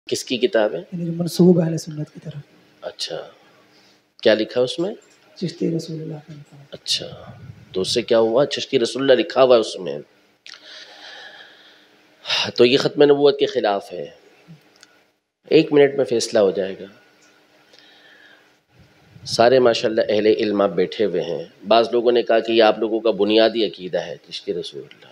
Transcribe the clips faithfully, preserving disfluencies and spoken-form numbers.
کس کی کتاب ہے؟ یعنی جو منسوب اہل سنت کی طرف۔ اچھا، کیا لکھا ہے اس میں؟ چشتی رسول اللہ کا لکھا ہے۔ اچھا، تو اس سے کیا ہوا؟ چشتی رسول اللہ لکھا ہوا ہے اس میں، تو یہ ختم نبوت کے خلاف ہے۔ ایک منٹ میں فیصلہ ہو جائے گا۔ سارے ماشاءاللہ اہل علم آپ بیٹھے ہوئے ہیں۔ بعض لوگوں نے کہا کہ یہ آپ لوگوں کا بنیادی عقیدہ ہے چشتی رسول اللہ۔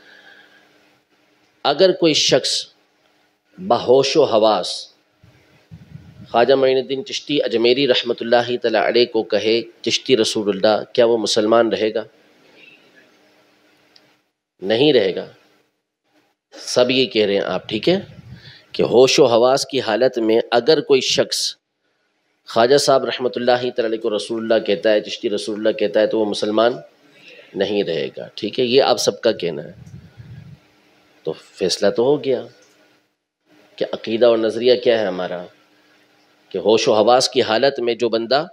اگر کوئی شخص بہوش و حواس خواجہ معین الدین چشتی اجمیری رحمۃ اللہ تعالی علیہ کو کہے چشتی رسول اللہ، کیا وہ مسلمان رہے گا؟ نہیں رہے گا۔ سب یہ کہہ رہے ہیں آپ، ٹھیک ہے، کہ ہوش و حواس کی حالت میں اگر کوئی شخص خواجہ صاحب رحمۃ اللہ تعالی علیہ کو رسول اللہ کہتا ہے، چشتی رسول اللہ کہتا ہے، تو وہ مسلمان نہیں رہے گا، ٹھیک ہے، یہ آپ سب کا کہنا ہے۔ تو فیصلہ تو ہو گیا کہ عقیدہ اور نظریہ کیا ہے ہمارا، کہ ہوش و حواس کی حالت میں جو بندہ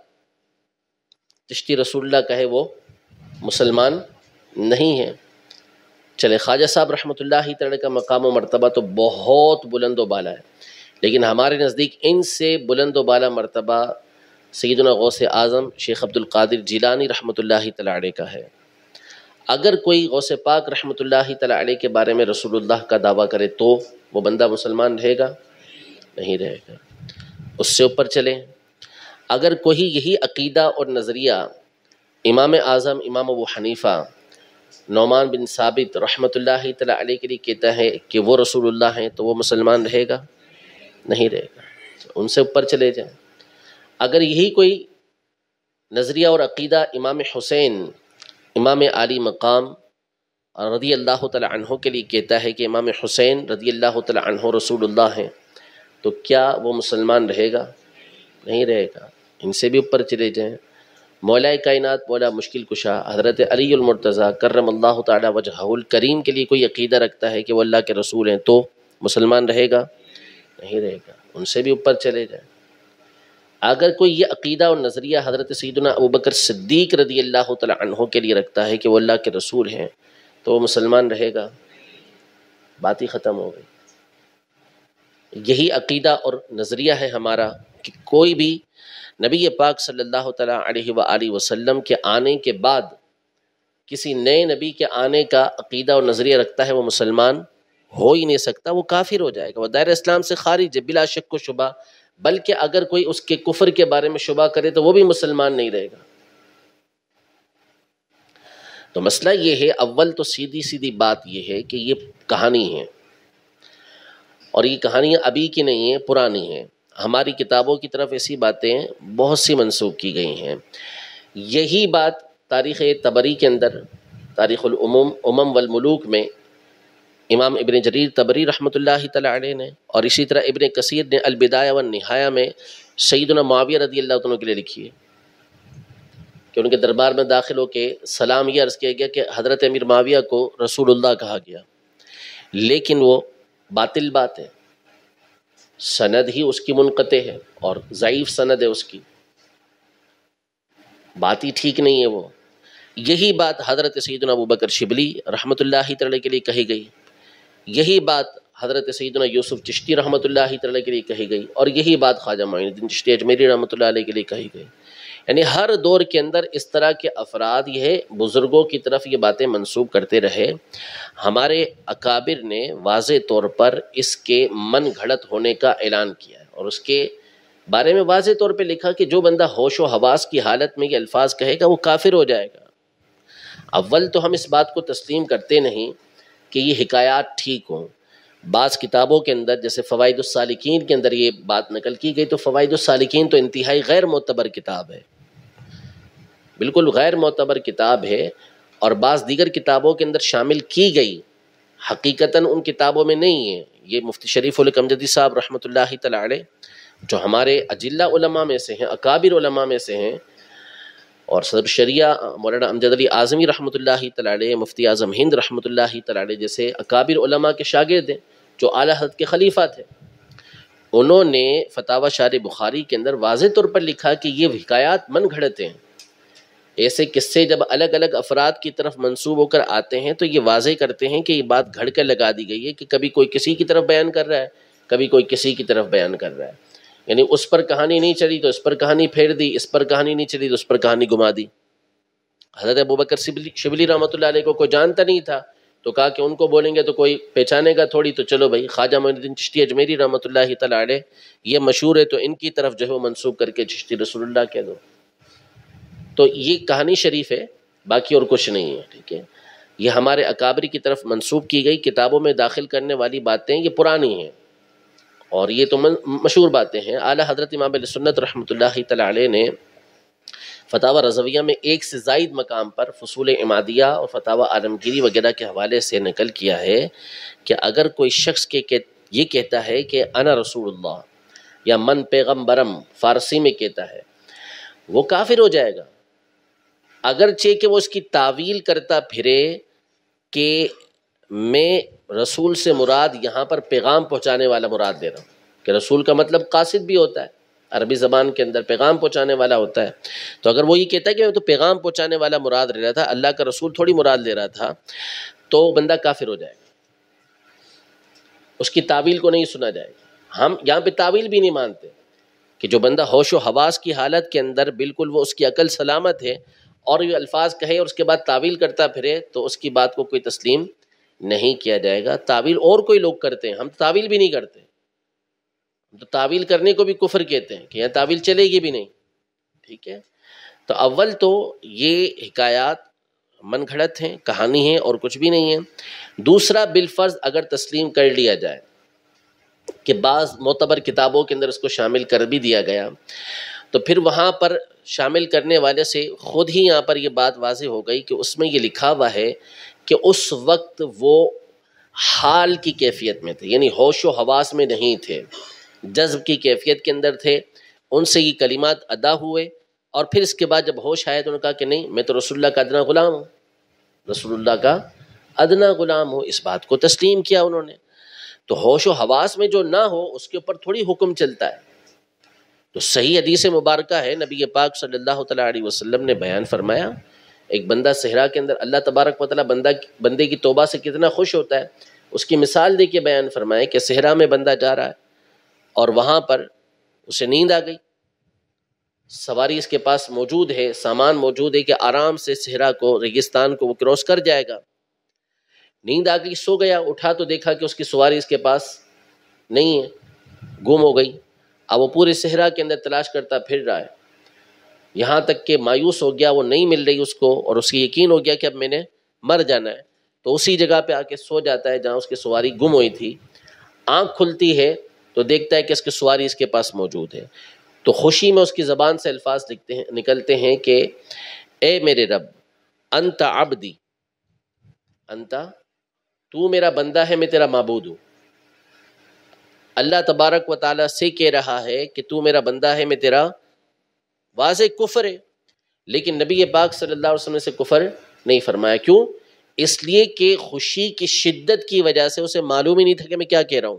چشتی رسول اللہ کہے وہ مسلمان نہیں ہے۔ چلے، خواجہ صاحب رحمۃ اللہ تعالی کا مقام و مرتبہ تو بہت بلند و بالا ہے، لیکن ہمارے نزدیک ان سے بلند و بالا مرتبہ سیدنا غوث اعظم شیخ عبد القادر جیلانی رحمۃ اللہ تعالی علیہ کا ہے۔ اگر کوئی غوث پاک رحمۃ اللہ تعالی علیہ کے بارے میں رسول اللہ کا دعویٰ کرے تو وہ بندہ مسلمان رہے گا؟ نہیں رہے گا۔ اس سے اوپر چلیں، اگر کوئی یہی عقیدہ اور نظریہ امام اعظم امام ابو حنیفہ نعمان بن ثابت رحمۃ اللہ تعالی علیہ کے لیے کہتا ہے کہ وہ رسول اللہ ہیں، تو وہ مسلمان رہے گا؟ نہیں رہے گا۔ ان سے اوپر چلے جائیں، اگر یہی کوئی نظریہ اور عقیدہ امام حسین امام عالی مقام رضی اللہ تعالی عنہ کے لیے کہتا ہے کہ امام حسین رضی اللہ تعالی عنہ رسول اللہ ہیں، تو کیا وہ مسلمان رہے گا؟ نہیں رہے گا۔ ان سے بھی اوپر چلے جائیں، مولا کائنات مولا مشکل کشا حضرت علی المرتضیٰ کرم اللہ تعالی وجہہ الکریم کے لیے کوئی عقیدہ رکھتا ہے کہ وہ اللہ کے رسول ہیں، تو مسلمان رہے گا؟ نہیں رہے گا۔ ان سے بھی اوپر چلے جائیں، اگر کوئی یہ عقیدہ اور نظریہ حضرت سیدنا ابوبکر صدیق رضی اللہ تعالی عنہ کے لیے رکھتا ہے کہ وہ اللہ کے رسول ہیں، تو وہ مسلمان رہے گا؟ بات ہی ختم ہو گئی۔ یہی عقیدہ اور نظریہ ہے ہمارا کہ کوئی بھی نبی پاک صلی اللہ تعالی علیہ وآلہ وسلم کے آنے کے بعد کسی نئے نبی کے آنے کا عقیدہ اور نظریہ رکھتا ہے، وہ مسلمان ہو ہی نہیں سکتا، وہ کافر ہو جائے گا، وہ دائرہ اسلام سے خارج ہے بلا شک و شبہ۔ بلکہ اگر کوئی اس کے کفر کے بارے میں شبہ کرے تو وہ بھی مسلمان نہیں رہے گا۔ تو مسئلہ یہ ہے، اول تو سیدھی سیدھی بات یہ ہے کہ یہ کہانی ہے، اور یہ کہانیاں ابھی کی نہیں ہیں، پرانی ہیں۔ ہماری کتابوں کی طرف ایسی باتیں بہت سی منسوخ کی گئی ہیں۔ یہی بات تاریخ طبری کے اندر، تاریخ الامم امم والملوک میں امام ابن جریر طبری رحمۃ اللہ تعالی علیہ نے، اور اسی طرح ابن کثیر نے البدایہ والنہایہ میں سیدنا معاویہ رضی اللہ عنہ کے لیے لکھی ہے کہ ان کے دربار میں داخل ہو کے سلام یہ عرض کیا گیا کہ حضرت امیر معاویہ کو رسول اللہ کہا گیا، لیکن وہ باطل بات ہے، سند ہی اس کی منقطع ہے اور ضعیف سند ہے، اس کی بات ہی ٹھیک نہیں ہے۔ وہ یہی بات حضرت سیدنا ابوبکر شبلی رحمۃ اللہ تعالی کے لیے کہی گئی، یہی بات حضرت سیدنا یوسف چشتی رحمۃ اللہ تعالی کے لیے کہی گئی، اور یہی بات خواجہ معین الدین چشتی اجمیری رحمۃ اللہ علیہ کے لیے کہی گئی۔ یعنی ہر دور کے اندر اس طرح کے افراد یہ بزرگوں کی طرف یہ باتیں منسوب کرتے رہے۔ ہمارے اکابر نے واضح طور پر اس کے من گھڑت ہونے کا اعلان کیا ہے، اور اس کے بارے میں واضح طور پہ لکھا کہ جو بندہ ہوش و حواس کی حالت میں یہ الفاظ کہے گا وہ کافر ہو جائے گا۔ اول تو ہم اس بات کو تسلیم کرتے نہیں کہ یہ حکایات ٹھیک ہوں۔ بعض کتابوں کے اندر جیسے فوائد السالکین کے اندر یہ بات نقل کی گئی، تو فوائد السالکین تو انتہائی غیر معتبر کتاب ہے، بالکل غیر معتبر کتاب ہے، اور بعض دیگر کتابوں کے اندر شامل کی گئی، حقیقتاً ان کتابوں میں نہیں ہے۔ یہ مفتی شریف الحق امجدی صاحب رحمۃ اللہ تعالی علیہ جو ہمارے اجلہ علماء میں سے ہیں، اکابر علماء میں سے ہیں، اور صدر شریعہ مولانا امجد علی اعظمی رحمۃ اللہ تعالی علیہ، مفتی اعظم ہند رحمۃ اللہ تعالی علیہ جیسے اکابر علماء کے شاگرد ہیں جو اعلیٰ حضرت کے خلیفہ تھے، انہوں نے فتاوی شارح بخاری کے اندر واضح طور پر لکھا کہ یہ حکایات من گھڑت ہیں۔ ایسے قصے جب الگ الگ افراد کی طرف منسوب ہو کر آتے ہیں تو یہ واضح کرتے ہیں کہ یہ بات گھڑ کر لگا دی گئی ہے کہ کبھی کوئی کسی کی طرف بیان کر رہا ہے، کبھی کوئی کسی کی طرف بیان کر رہا ہے، یعنی اس پر کہانی نہیں چلی تو اس پر کہانی پھیر دی، اس پر کہانی نہیں چلی تو اس پر کہانی گھما دی۔ حضرت ابوبکر شبلی شبلی رحمۃ اللہ علیہ کو کوئی جانتا نہیں تھا تو کہا کہ ان کو بولیں گے تو کوئی پہچانے گا تھوڑی، تو چلو بھائی خواجہ معین الدین چشتی اجمیری رحمۃ اللہ تعالیٰ علیہ یہ مشہور ہے تو ان کی طرف جو ہے وہ منسوب کر کے چشتی رسول اللہ کہہ دو۔ تو یہ کہانی شریف ہے، باقی اور کچھ نہیں ہے، ٹھیک ہے۔ یہ ہمارے اکابری کی طرف منسوب کی گئی کتابوں میں داخل کرنے والی باتیں یہ پرانی ہیں، اور یہ تو مشہور باتیں ہیں۔ اعلیٰ حضرت امام اہل سنت رحمۃ اللہ تعالیٰ علیہ نے فتاوی رضویہ میں ایک سے زائد مقام پر فصول عمادیہ اور فتاوی عالمگیری وغیرہ کے حوالے سے نقل کیا ہے کہ اگر کوئی شخص کے یہ کہتا ہے کہ انا رسول اللہ یا من پیغمبرم فارسی میں کہتا ہے، وہ کافر ہو جائے گا، اگرچہ کہ وہ اس کی تعویل کرتا پھرے کہ میں رسول سے مراد یہاں پر پیغام پہنچانے والا مراد لے رہا ہوں، کہ رسول کا مطلب قاصد بھی ہوتا ہے، عربی زبان کے اندر پیغام پہنچانے والا ہوتا ہے۔ تو اگر وہ یہ کہتا ہے کہ میں تو پیغام پہنچانے والا مراد لے رہا تھا، اللہ کا رسول تھوڑی مراد لے رہا تھا، تو بندہ کافر ہو جائے گا، اس کی تعویل کو نہیں سنا جائے گا۔ ہم یہاں پہ تعویل بھی نہیں مانتے کہ جو بندہ ہوش و حواس کی حالت کے اندر بالکل وہ اس کی عقل سلامت ہے اور یہ الفاظ کہے اور اس کے بعد تعویل کرتا پھرے تو اس کی بات کو کوئی تسلیم نہیں کیا جائے گا۔ تعویل اور کوئی لوگ کرتے ہیں، ہم تعویل بھی نہیں کرتے، تو تعویل کرنے کو بھی کفر کہتے ہیں کہ یہاں تعویل چلے گی بھی نہیں، ٹھیک ہے۔ تو اول تو یہ حکایات من گھڑت ہیں، کہانی ہیں اور کچھ بھی نہیں ہے۔ دوسرا بالفرض اگر تسلیم کر لیا جائے کہ بعض معتبر کتابوں کے اندر اس کو شامل کر بھی دیا گیا، تو پھر وہاں پر شامل کرنے والے سے خود ہی یہاں پر یہ بات واضح ہو گئی کہ اس میں یہ لکھا ہوا ہے کہ اس وقت وہ حال کی کیفیت میں تھے، یعنی ہوش و حواس میں نہیں تھے، جذب کی کیفیت کے اندر تھے، ان سے یہ کلمات ادا ہوئے، اور پھر اس کے بعد جب ہوش آئے تو انہوں نے کہا کہ نہیں، میں تو رسول اللہ کا ادنا غلام ہوں، رسول اللہ کا ادنا غلام ہوں، اس بات کو تسلیم کیا انہوں نے۔ تو ہوش و حواس میں جو نہ ہو اس کے اوپر تھوڑی حکم چلتا ہے۔ تو صحیح حدیث مبارکہ ہے، نبی پاک صلی اللہ تعالیٰ علیہ وسلم نے بیان فرمایا، ایک بندہ صحرا کے اندر اللہ تبارک و تعالیٰ بندہ بندے کی توبہ سے کتنا خوش ہوتا ہے، اس کی مثال دے کے بیان فرمائے کہ صحرا میں بندہ جا رہا ہے اور وہاں پر اسے نیند آ گئی، سواری اس کے پاس موجود ہے، سامان موجود ہے کہ آرام سے صحرا کو، ریگستان کو وہ کراس کر جائے گا، نیند آ گئی، سو گیا، اٹھا تو دیکھا کہ اس کی سواری اس کے پاس نہیں ہے، گم ہو گئی۔ اب وہ پورے صحرا کے اندر تلاش کرتا پھر رہا ہے، یہاں تک کہ مایوس ہو گیا، وہ نہیں مل رہی اس کو، اور اس کی یقین ہو گیا کہ اب میں نے مر جانا ہے، تو اسی جگہ پہ آ کے سو جاتا ہے جہاں اس کی سواری گم ہوئی تھی۔ آنکھ کھلتی ہے تو دیکھتا ہے کہ اس کی سواری اس کے پاس موجود ہے، تو خوشی میں اس کی زبان سے الفاظ لکھتے ہیں نکلتے ہیں کہ اے میرے رب، انت عبدی، انت تو میرا بندہ ہے، میں تیرا معبود ہوں۔ اللہ تبارک و تعالیٰ سے کہہ رہا ہے کہ تو میرا بندہ ہے، میں تیرا، واضح کفر ہے، لیکن نبی پاک صلی اللہ علیہ وسلم نے سے کفر نہیں فرمایا۔ کیوں؟ اس لیے کہ خوشی کی شدت کی وجہ سے اسے معلوم ہی نہیں تھا کہ میں کیا کہہ رہا ہوں،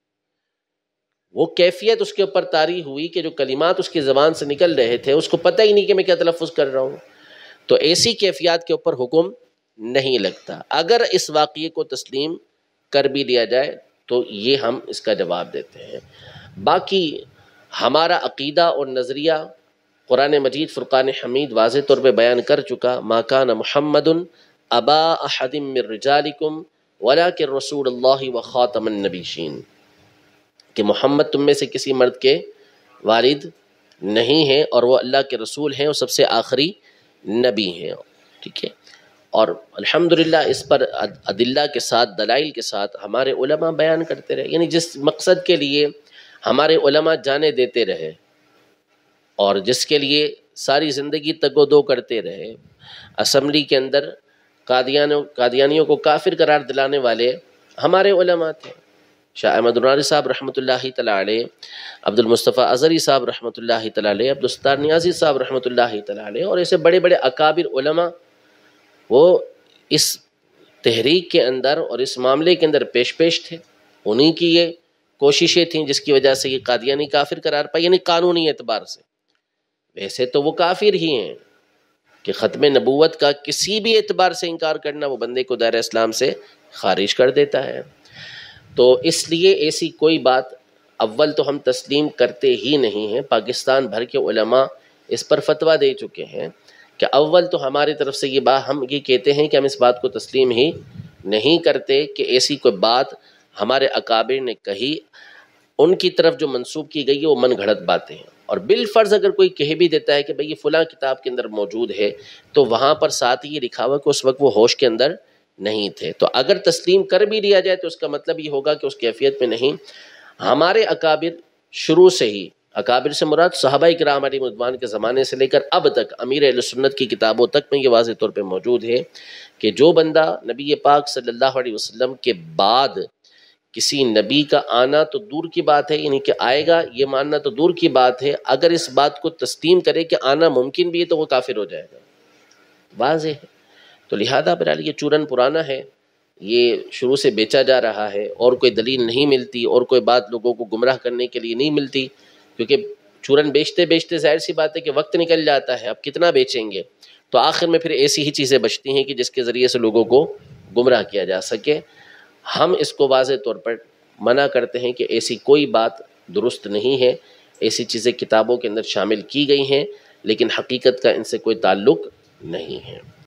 وہ کیفیت اس کے اوپر طاری ہوئی کہ جو کلمات اس کی زبان سے نکل رہے تھے اس کو پتہ ہی نہیں کہ میں کیا تلفظ کر رہا ہوں، تو ایسی کیفیات کے اوپر حکم نہیں لگتا۔ اگر اس واقعے کو تسلیم کر بھی لیا جائے تو یہ ہم اس کا جواب دیتے ہیں۔ باقی ہمارا عقیدہ اور نظریہ قرآن مجید فرقان حمید واضح طور پہ بیان کر چکا، ما کان محمد ابا احد من رجالکم ولکن رسول اللہ و خاتم النبیین، کہ محمد تم میں سے کسی مرد کے والد نہیں ہیں اور وہ اللہ کے رسول ہیں اور سب سے آخری نبی ہیں، ٹھیک ہے۔ اور الحمدللہ اس پر ادلہ کے ساتھ، دلائل کے ساتھ ہمارے علماء بیان کرتے رہے، یعنی جس مقصد کے لیے ہمارے علماء جانے دیتے رہے اور جس کے لیے ساری زندگی تگ و دو کرتے رہے، اسمبلی کے اندر قادیانیوں قادیانیوں کو کافر قرار دلانے والے ہمارے علماء تھے، شاہ احمد نورانی صاحب رحمۃ اللہ تعالیٰ علیہ، عبد المصطفیٰ اظہری صاحب رحمۃ اللہ تعالیٰ علیہ، عبدالستار نیازی صاحب رحمۃ اللہ تعالیٰ علیہ، اور ایسے بڑے بڑے اکابر علماء وہ اس تحریک کے اندر اور اس معاملے کے اندر پیش پیش تھے، انہی کی یہ کوششیں تھیں جس کی وجہ سے یہ قادیانی کافر قرار پائے، یعنی قانونی اعتبار سے۔ ویسے تو وہ کافر ہی ہیں کہ ختم نبوت کا کسی بھی اعتبار سے انکار کرنا وہ بندے کو دائرہ اسلام سے خارج کر دیتا ہے، تو اس لیے ایسی کوئی بات اول تو ہم تسلیم کرتے ہی نہیں ہیں، پاکستان بھر کے علماء اس پر فتویٰ دے چکے ہیں کہ اول تو ہماری طرف سے یہ بات ہم یہ کہتے ہیں کہ ہم اس بات کو تسلیم ہی نہیں کرتے کہ ایسی کوئی بات ہمارے اکابر نے کہی، ان کی طرف جو منسوب کی گئی ہے وہ من گھڑت باتیں ہیں، اور بالفرض اگر کوئی کہہ بھی دیتا ہے کہ بھئی یہ فلاں کتاب کے اندر موجود ہے تو وہاں پر ساتھ ہی یہ لکھا ہوا کہ اس وقت وہ ہوش کے اندر نہیں تھے، تو اگر تسلیم کر بھی لیا جائے تو اس کا مطلب یہ ہوگا کہ اس کیفیت میں نہیں۔ ہمارے اکابر شروع سے ہی، اکابر سے مراد صحابہ کرام علیہ رضوان کے زمانے سے لے کر اب تک امیر اہل سنت کی کتابوں تک میں یہ واضح طور پہ موجود ہے کہ جو بندہ نبی پاک صلی اللہ علیہ وسلم کے بعد کسی نبی کا آنا تو دور کی بات ہے، یعنی کہ آئے گا یہ ماننا تو دور کی بات ہے، اگر اس بات کو تسلیم کرے کہ آنا ممکن بھی ہے تو وہ کافر ہو جائے گا، واضح ہے۔ تو لہذا برحال یہ چورن پرانا ہے، یہ شروع سے بیچا جا رہا ہے، اور کوئی دلیل نہیں ملتی اور کوئی بات لوگوں کو گمراہ کرنے کے لیے نہیں ملتی، کیونکہ چورن بیچتے بیچتے ظاہر سی بات ہے کہ وقت نکل جاتا ہے، اب کتنا بیچیں گے، تو آخر میں پھر ایسی ہی چیزیں بچتی ہیں کہ جس کے ذریعے سے لوگوں کو گمراہ کیا جا سکے۔ ہم اس کو واضح طور پر منع کرتے ہیں کہ ایسی کوئی بات درست نہیں ہے، ایسی چیزیں کتابوں کے اندر شامل کی گئی ہیں لیکن حقیقت کا ان سے کوئی تعلق نہیں ہے۔